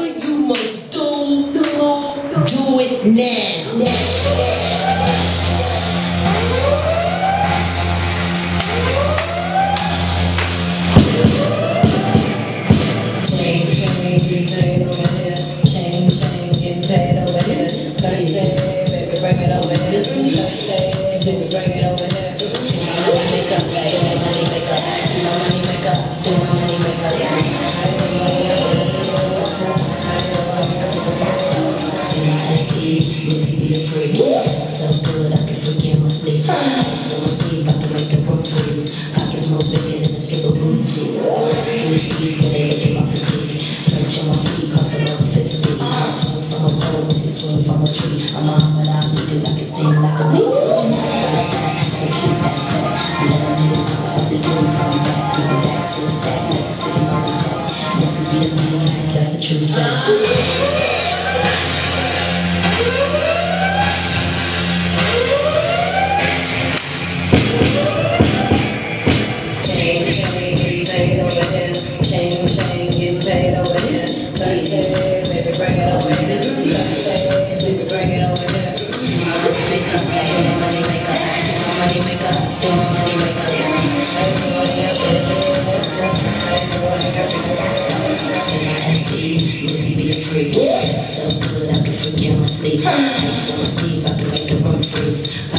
You must do it now. Chain, getting paid over here. Chain, getting paid over here. Thursday, baby, bring it over here. Thursday, baby, bring it over here. See my money make up, do my money make up. See my money make up, do my money make up. So good, I can forget my sleep. So my sleep, I can make it broke freeze. Pockets more bigger than a strip of blue cheese. Do speak when they look at my physique. French on my feet, cost around 50. I swing from a pole, Missy swing from a tree. I'm Muhammad Ali, cause I can sting like a bee. So keep that fat. Let them know this is what they do. Come back, cause the back so stacked like a sitting on the jack. Missy be a maniac, that's a true fact. Thursday, baby, bring it over here. Thursday, baby, bring it over here. See my money make up, do my money make up. See my money make up, do my money make up. Everybody up there, what's up? Everybody up there, Missy be a freak. So good, I can forget my sleep. So my sleep, I can make it run freeze.